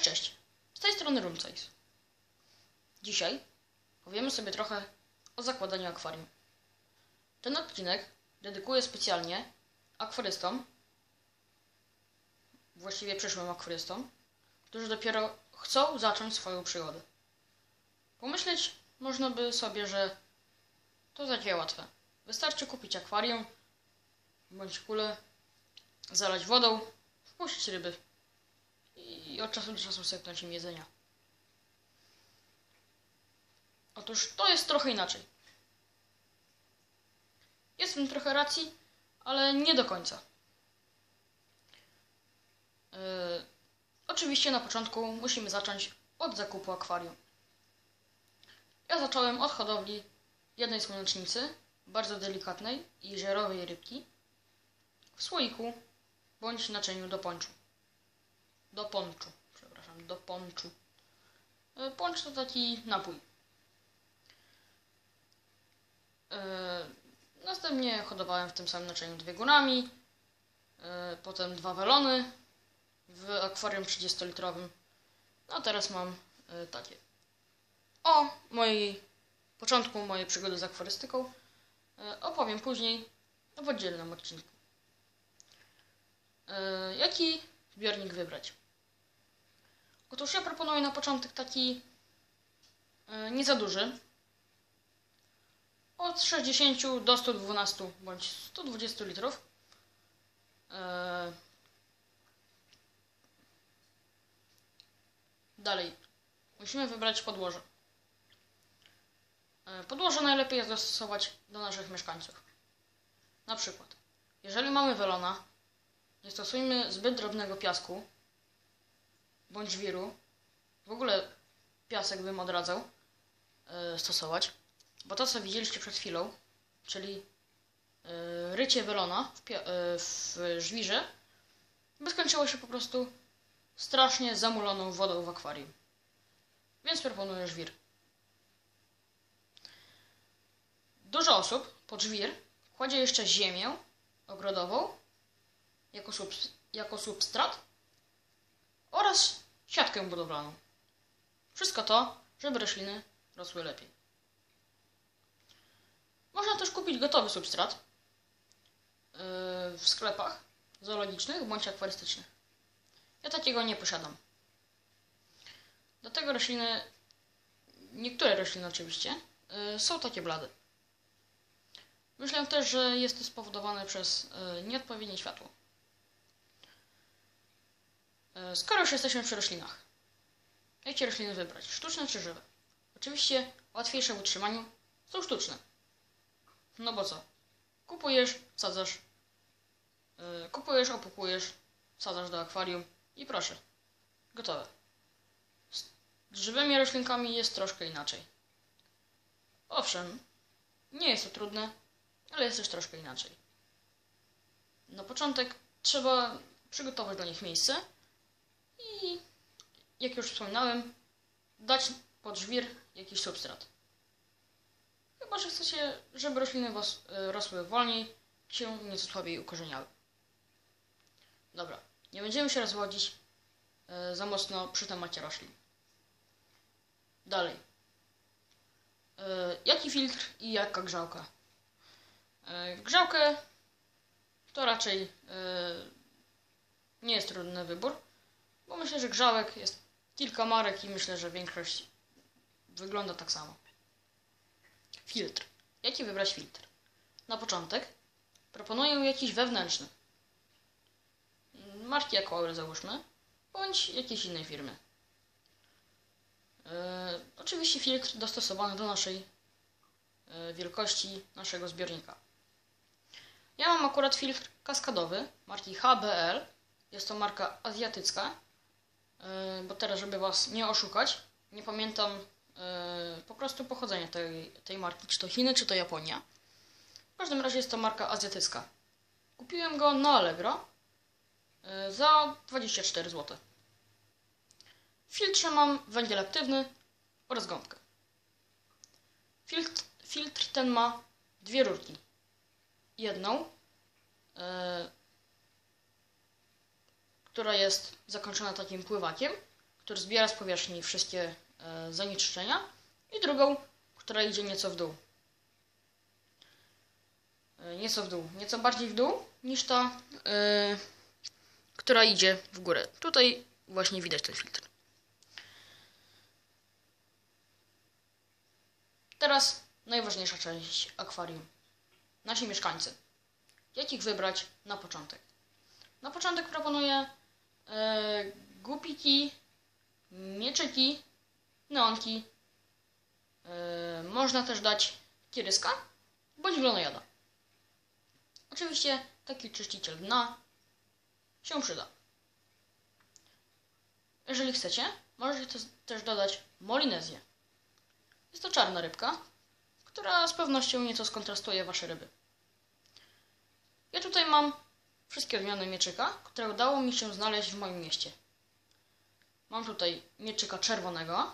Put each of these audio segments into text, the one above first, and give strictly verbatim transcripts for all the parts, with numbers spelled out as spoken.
Cześć, cześć! Z tej strony Rumcajs. Dzisiaj powiemy sobie trochę o zakładaniu akwarium. Ten odcinek dedykuję specjalnie akwarystom, właściwie przyszłym akwarystom, którzy dopiero chcą zacząć swoją przygodę. Pomyśleć można by sobie, że to takie łatwe. Wystarczy kupić akwarium bądź kulę, zalać wodą, wpuścić ryby i od czasu do czasu sypnąć im jedzenia. Otóż to jest trochę inaczej. Jest w tym trochę racji, ale nie do końca. Yy, oczywiście na początku musimy zacząć od zakupu akwarium. Ja zacząłem od hodowli jednej słonecznicy, bardzo delikatnej i żerowej rybki, w słoiku bądź naczyniu do ponczu. Do ponczu, przepraszam, do ponczu. Yy, poncz to taki napój. Yy, następnie hodowałem w tym samym naczyniu dwie górami, yy, potem dwa welony w akwarium trzydziestolitrowym, a teraz mam yy, takie. O mojej początku mojej przygody z akwarystyką yy, opowiem później w oddzielnym odcinku. Yy, jaki zbiornik wybrać? Otóż ja proponuję na początek taki yy, nie za duży, od sześćdziesięciu do stu dwunastu bądź stu dwudziestu litrów. Yy. Dalej musimy wybrać podłoże. Yy. Podłoże najlepiej jest dostosować do naszych mieszkańców. Na przykład, jeżeli mamy welona, nie stosujmy zbyt drobnego piasku bądź żwiru. W ogóle piasek bym odradzał yy, stosować. Bo to, co widzieliście przed chwilą, czyli yy, rycie welona w, yy, w żwirze, by skończyło się po prostu strasznie zamuloną wodą w akwarium. Więc proponuję żwir. Dużo osób pod żwir kładzie jeszcze ziemię ogrodową jako, subs jako substrat oraz siatkę budowlaną. Wszystko to, żeby rośliny rosły lepiej. Można też kupić gotowy substrat yy, w sklepach zoologicznych bądź akwarystycznych. Ja takiego nie posiadam. Dlatego rośliny, niektóre rośliny oczywiście, yy, są takie blade. Myślę też, że jest to spowodowane przez yy, nieodpowiednie światło. Yy, skoro już jesteśmy przy roślinach, jakie rośliny wybrać? Sztuczne czy żywe? Oczywiście łatwiejsze w utrzymaniu są sztuczne. No bo co? Kupujesz, wsadzasz, yy, kupujesz, opukujesz, wsadzasz do akwarium i proszę, gotowe. Z żywymi roślinkami jest troszkę inaczej. Owszem, nie jest to trudne, ale jest też troszkę inaczej. Na początek trzeba przygotować dla nich miejsce i, jak już wspominałem, dać pod żwir jakiś substrat. Chyba że chcecie, żeby rośliny was y, rosły wolniej, się nieco słabiej ukorzeniały. Dobra, nie będziemy się rozwodzić y, za mocno przy temacie roślin. Dalej. Y, jaki filtr i jaka grzałka? Y, grzałkę to raczej y, nie jest trudny wybór, bo myślę, że grzałek jest kilka marek i myślę, że większość wygląda tak samo. Filtr. Jaki wybrać filtr? Na początek proponuję jakiś wewnętrzny. Marki Aquaur załóżmy, bądź jakiejś innej firmy. Yy, oczywiście filtr dostosowany do naszej yy, wielkości naszego zbiornika. Ja mam akurat filtr kaskadowy marki H B L. Jest to marka azjatycka, yy, bo teraz, żeby was nie oszukać, nie pamiętam Yy, po prostu pochodzenia tej, tej marki, czy to Chiny, czy to Japonia. W każdym razie jest to marka azjatycka. Kupiłem go na Allegro yy, za dwadzieścia cztery złote. W filtrze mam węgiel aktywny oraz gąbkę. Filtr, filtr ten ma dwie rurki. Jedną, yy, która jest zakończona takim pływakiem, który zbiera z powierzchni wszystkie e, zanieczyszczenia, i drugą, która idzie nieco w dół. E, nieco w dół, nieco bardziej w dół niż ta, e, która idzie w górę. Tutaj właśnie widać ten filtr. Teraz najważniejsza część akwarium. Nasi mieszkańcy. Jak ich wybrać na początek? Na początek proponuję e, gupiki, mieczyki, neonki. E, można też dać kieryska bądź glonojada. Oczywiście taki czyściciel dna się przyda. Jeżeli chcecie, możecie też dodać molinezję. Jest to czarna rybka, która z pewnością nieco skontrastuje wasze ryby. Ja tutaj mam wszystkie odmiany mieczyka, które udało mi się znaleźć w moim mieście. Mam tutaj mieczyka czerwonego,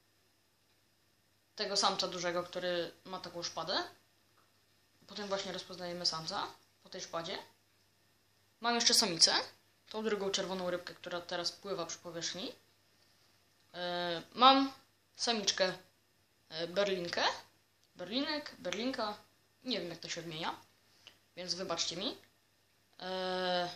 tego samca dużego, który ma taką szpadę. Potem właśnie rozpoznajemy samca po tej szpadzie. Mam jeszcze samicę, tą drugą czerwoną rybkę, która teraz pływa przy powierzchni. Yy, mam samiczkę berlinkę, berlinek, berlinka, nie wiem jak to się odmienia, więc wybaczcie mi. Yy,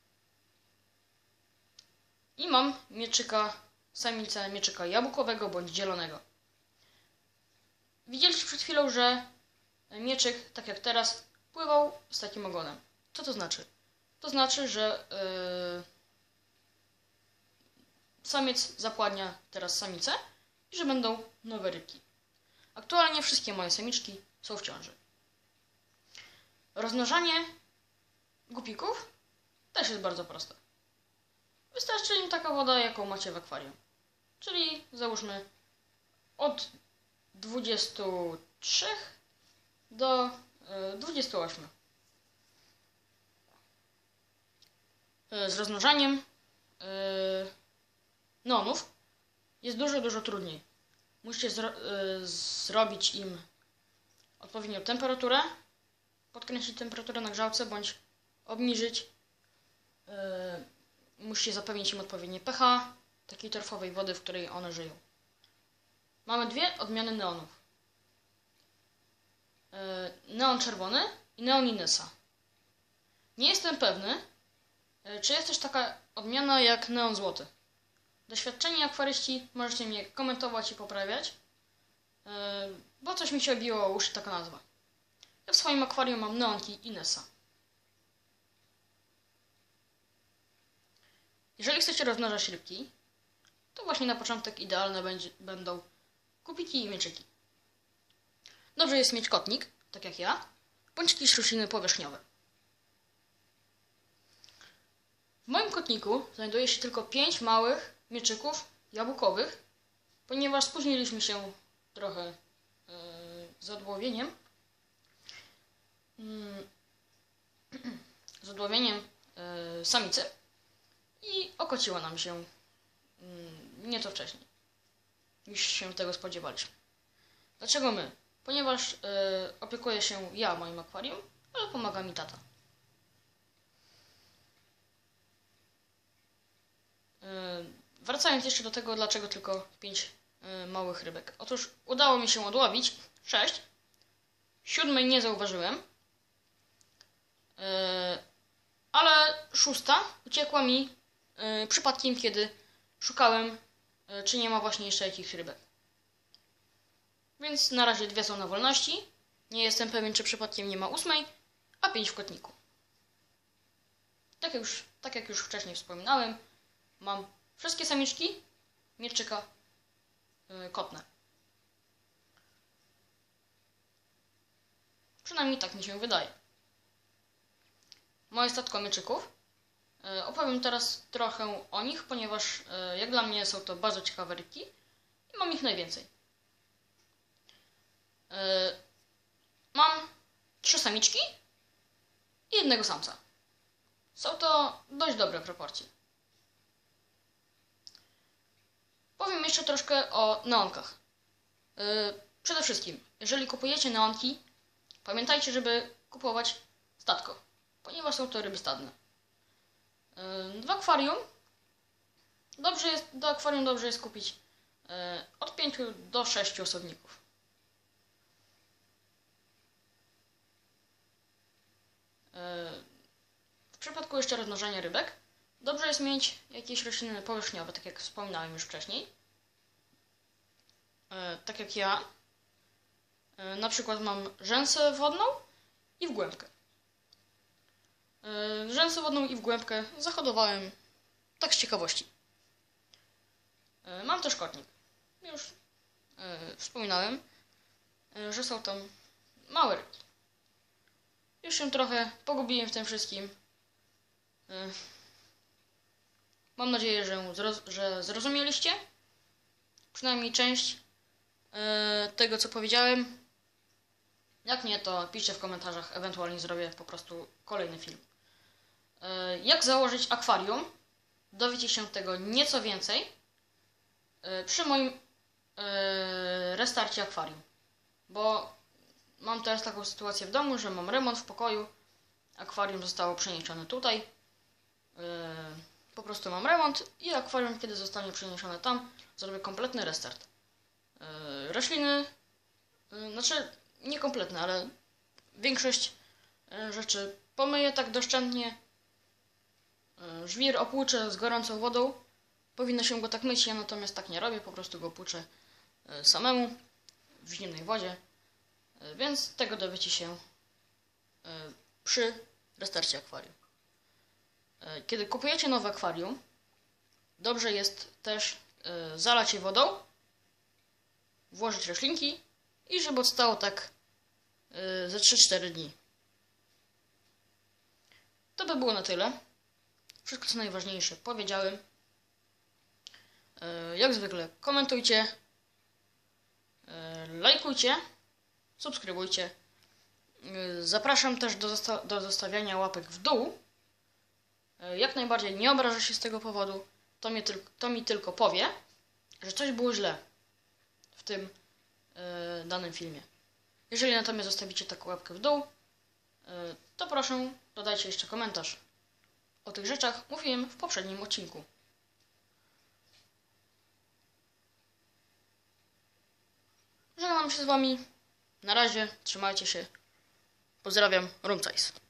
I mam mieczyka, samicę mieczyka jabłkowego bądź zielonego. Widzieliście przed chwilą, że mieczyk, tak jak teraz, pływał z takim ogonem. Co to znaczy? To znaczy, że yy, samiec zapładnia teraz samicę i że będą nowe rybki. Aktualnie wszystkie moje samiczki są w ciąży. Rozmnażanie gupików też jest bardzo proste. Wystarczy im taka woda, jaką macie w akwarium. Czyli załóżmy od dwudziestu trzech do dwudziestu ośmiu. Z rozmnażaniem neonów jest dużo, dużo trudniej. Musicie zro zrobić im odpowiednią temperaturę, podkręcić temperaturę na grzałce bądź obniżyć. Musicie zapewnić im odpowiednie pH takiej torfowej wody, w której one żyją. Mamy dwie odmiany neonów. Neon czerwony i neon Inesa. Nie jestem pewny, czy jest też taka odmiana jak neon złoty. Doświadczeni akwaryści możecie mnie komentować i poprawiać, bo coś mi się obiło o uszy taka nazwa. Ja w swoim akwarium mam neonki Inesa. Jeżeli chcecie rozmnażać rybki, to właśnie na początek idealne będzie, będą gupiki i mieczyki. Dobrze jest mieć kotnik, tak jak ja, bądź jakieś rośliny powierzchniowe. W moim kotniku znajduje się tylko pięć małych mieczyków jabłkowych, ponieważ spóźniliśmy się trochę yy, z odłowieniem. Yy, z odłowieniem yy, samicy i okociła nam się yy, nieco wcześniej, niż się tego spodziewaliśmy. Dlaczego my? Ponieważ yy, opiekuję się ja moim akwarium, ale pomaga mi tata. Yy, wracając jeszcze do tego, dlaczego tylko pięć yy, małych rybek. Otóż udało mi się odłowić sześć. Siódmej nie zauważyłem. Yy, ale szósta uciekła mi yy, przypadkiem, kiedy szukałem, yy, czy nie ma właśnie jeszcze jakichś rybek. Więc na razie dwie są na wolności. Nie jestem pewien, czy przypadkiem nie ma ósmej, a pięć w kotniku. Tak jak już, tak jak już wcześniej wspominałem, mam wszystkie samiczki mieczyka yy, kotne. Przynajmniej tak mi się wydaje. Moje statko mieczyków. Yy, opowiem teraz trochę o nich, ponieważ yy, jak dla mnie są to bardzo ciekawe rybki i mam ich najwięcej. Yy, mam trzy samiczki i jednego samca. Są to dość dobre proporcje. Powiem jeszcze troszkę o neonkach. Yy, przede wszystkim, jeżeli kupujecie neonki, pamiętajcie, żeby kupować statko, ponieważ są to ryby stadne. Yy, w akwarium Dobrze jest, do akwarium dobrze jest kupić e, od pięciu do sześciu osobników. E, w przypadku jeszcze rozmnożenia rybek dobrze jest mieć jakieś rośliny powierzchniowe, tak jak wspominałem już wcześniej. E, tak jak ja. E, na przykład mam rzęsę wodną i wgłębkę. E, rzęsę wodną i wgłębkę zahodowałem tak z ciekawości. E, mam też kotnik. Już e, wspominałem, e, że są tam małe ryby. Już się trochę pogubiłem w tym wszystkim. E, mam nadzieję, że, zroz- że zrozumieliście przynajmniej część e, tego, co powiedziałem. Jak nie, to piszcie w komentarzach, ewentualnie zrobię po prostu kolejny film. E, jak założyć akwarium? Dowiecie się tego nieco więcej e, przy moim e, restarcie akwarium. Bo mam teraz taką sytuację w domu, że mam remont w pokoju. Akwarium zostało przeniesione tutaj. E, po prostu mam remont i akwarium, kiedy zostanie przeniesione tam, zrobię kompletny restart. E, rośliny, e, znaczy nie kompletne, ale większość e, rzeczy pomyję tak doszczętnie. E, żwir opłuczę z gorącą wodą. Powinno się go tak myć, ja natomiast tak nie robię, po prostu go płuczę e, samemu w zimnej wodzie. E, więc tego dowiecie się e, przy restarcie akwarium. E, kiedy kupujecie nowe akwarium, dobrze jest też e, zalać je wodą, włożyć roślinki i żeby odstało tak e, ze trzy cztery dni. To by było na tyle. Wszystko co najważniejsze powiedziałem. E, jak zwykle komentujcie, e, lajkujcie, subskrybujcie. E, zapraszam też do, zosta- do zostawiania łapek w dół. E, jak najbardziej nie obrażę się z tego powodu. To, mnie tyl- to mi tylko powie, że coś było źle w tym e, danym filmie. Jeżeli natomiast zostawicie taką łapkę w dół, e, to proszę dodajcie jeszcze komentarz. O tych rzeczach mówiłem w poprzednim odcinku. Żegnam się z wami. Na razie, trzymajcie się. Pozdrawiam, Rumcajs.